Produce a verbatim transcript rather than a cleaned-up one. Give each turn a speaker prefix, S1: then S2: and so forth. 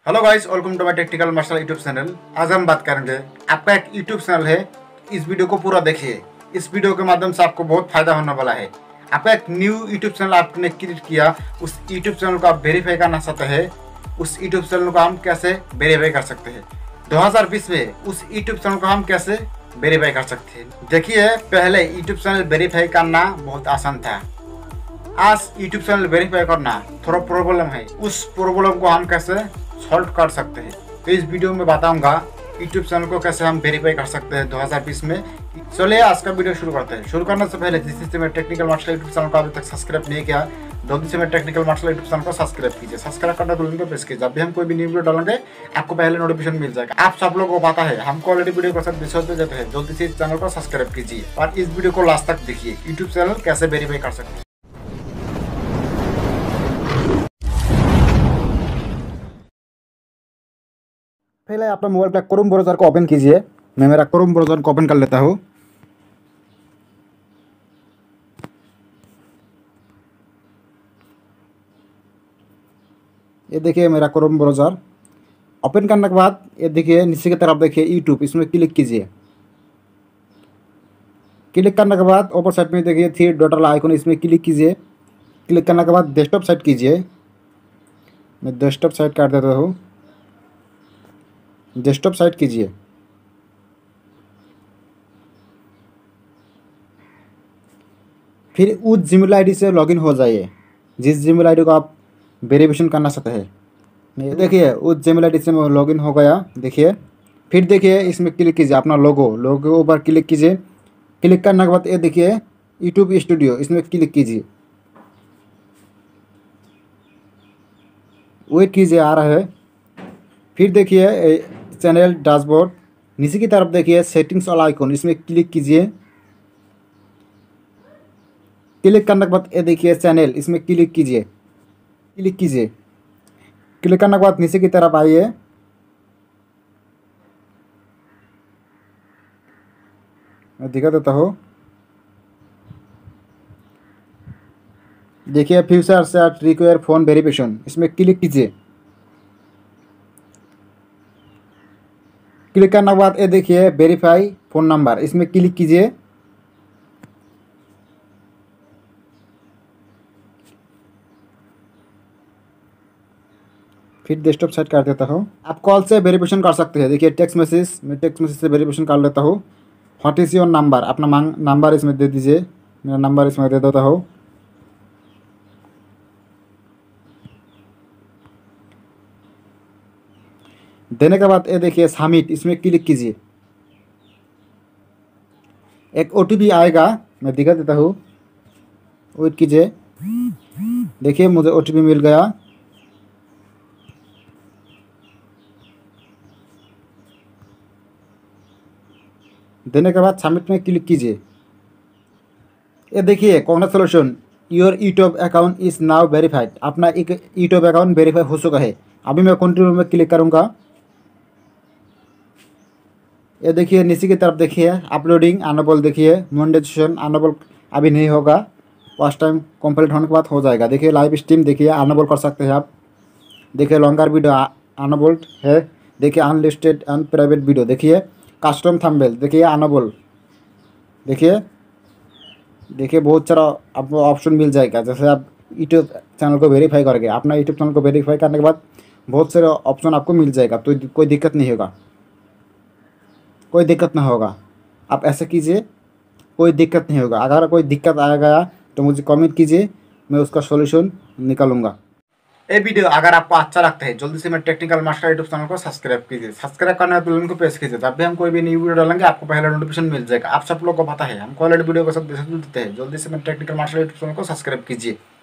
S1: Hello guys, welcome to my technical marshal YouTube channel. आज हम बात करेंगे, आपका एक यूट्यूब चैनल है, इस वीडियो को पूरा देखिए। इस वीडियो के माध्यम से आपको बहुत फायदा होने वाला है। आपका एक न्यू यूट्यूब चैनल आपने क्रिएट किया, उस यूट्यूब चैनल को आप वेरीफाई करना चाहते हैं। उस यूट्यूब चैनल को हम कैसे वेरीफाई कर सकते हैं दो हज़ार बीस में उस यूट्यूब चैनल को हम कैसे वेरीफाई कर सकते हैं। देखिए, पहले यूट्यूब चैनल वेरीफाई करना बहुत आसान था। आज यूट्यूब चैनल वेरीफाई करना थोड़ा प्रॉब्लम है। उस प्रॉब्लम को हम कैसे सॉल्व कर सकते हैं, तो इस वीडियो में बताऊंगा यूट्यूब चैनल को कैसे हम वेरीफाई कर सकते हैं दो हज़ार बीस में। चलिए आज का वीडियो शुरू करते हैं। शुरू करने से पहले जिस मेरे टेक्निकल मार्शल यूट्यूब चैनल को अभी तक सब्सक्राइब नहीं किया, जल्दी से मेरे टेक्निकल मार्शल यूट्यूब चैनल को सब्सक्राइब कीजिए। सब्सक्राइब करना तो लिंक प्रेस कीजिए, जब भी हम कोई भी न्यू वीडियो डालेंगे आपको पहले नोटिफिकेशन मिल जाएगा। आप सब लोगों को पता है, हमको ऑलरेडी वीडियो के साथ विषय पे जाते हैं। जल्दी से इस चैनल को सब्सक्राइब कीजिए और इस वीडियो को लास्ट तक देखिए, यूट्यूब चैनल कैसे वेरीफाई कर सकते हैं। पहले अपना मोबाइल पे क्रोम ब्राउज़र को ओपन कीजिए। मैं मेरा क्रोम ब्राउज़र को ओपन कर लेता हूँ। ये देखिए मेरा क्रोम ब्राउज़र ओपन करने के बाद ये देखिए नीचे की तरफ देखिए यूट्यूब, इसमें क्लिक कीजिए। क्लिक करने के बाद ऊपर साइड में देखिए थ्री डॉट वाला आइकन, इसमें क्लिक कीजिए। क्लिक करने के बाद डेस्कटॉप साइट कीजिए। मैं डेस्कटॉप साइट कर देता हूँ। डेस्कटॉप साइट कीजिए। फिर उस जीमेल आईडी से लॉगिन हो जाइए जिस जीमेल आईडी को आप वेरिफिकेशन करना चाहते हैं। देखिए उस जीमेल आईडी से मैं लॉगिन हो गया। देखिए फिर देखिए इसमें क्लिक कीजिए, अपना लोगो लोगो के ऊपर क्लिक कीजिए। क्लिक करने के बाद ये देखिए यूट्यूब स्टूडियो, इसमें क्लिक कीजिए। वेट कीजिए, आ रहा है। फिर देखिए चैनल डैशबोर्ड, नीचे की तरफ देखिए सेटिंग्स वाला आइकन, इसमें क्लिक कीजिए। क्लिक करने के बाद ये देखिए चैनल, इसमें क्लिक कीजिए। क्लिक कीजिए। क्लिक करने के बाद नीचे की तरफ आइए। मैं दिखा देता हूँ। देखिए future set require phone verification, इसमें क्लिक कीजिए। क्लिक करने के बाद ये देखिए वेरीफाई फ़ोन नंबर, इसमें क्लिक कीजिए। फिर डेस्कटॉप सेट कर देता हूँ। आप कॉल से वेरिफिकेशन कर सकते हैं। देखिए टेक्स्ट मैसेज, मैं टेक्स्ट मैसेज से वेरिफिकेशन कर लेता हूँ। व्हाट इज़ योर नंबर, अपना नंबर इसमें दे दीजिए। मेरा नंबर इसमें दे देता हूँ। देने के बाद ये देखिए सबमिट, इसमें क्लिक कीजिए। एक ओटीपी आएगा, मैं दिखा देता हूँ। वेट कीजिए। देखिए मुझे ओटीपी मिल गया। देने के बाद सबमिट में क्लिक कीजिए। ये देखिए congratulation, your YouTube account is now verified. अपना एक यूट्यूब अकाउंट वेरीफाई हो चुका है। अभी मैं कंटिन्यू में क्लिक करूँगा। ये देखिए नीचे की तरफ देखिए अपलोडिंग अनेबल, देखिए मोनेटाइजेशन अनेबल अभी नहीं होगा, फर्स्ट टाइम कंप्लीट होने के बाद हो जाएगा। देखिए लाइव स्ट्रीम देखिए अनेबल कर सकते हैं आप। देखिए लॉन्गर वीडियो अनेबल्ड है। देखिए अनलिस्टेड एंड प्राइवेट वीडियो, देखिए कस्टम थंबनेल देखिए अनेबल। देखिए देखिए बहुत सारा आपको ऑप्शन मिल जाएगा। जैसे आप यूट्यूब चैनल को वेरीफाई करेंगे, अपना यूट्यूब चैनल को वेरीफाई करने के बाद बहुत सारे ऑप्शन आपको मिल जाएगा, तो कोई दिक्कत नहीं होगा। कोई दिक्कत ना होगा, आप ऐसे कीजिए, कोई दिक्कत नहीं होगा। अगर कोई दिक्कत आ गया तो मुझे कमेंट कीजिए, मैं उसका सॉल्यूशन निकालूंगा। ये वीडियो अगर आपको अच्छा लगता है, जल्दी से मेरे टेक्निकल मास्टर यूट्यूब चैनल को सब्सक्राइब कीजिए। सब्सक्राइब करने के लिंक को प्रेस कीजिए, जब भी हम कोई भी न्यू वीडियो डालेंगे आपको पहले नोटिफिकेशन मिल जाएगा। आप सब लोग को पता है, हमको ऑलरेडी वीडियो को सब देते हैं। जल्दी से मेरे टेक्निकल मास्टर यूट्यूब चैनल को सब्सक्राइब कीजिए।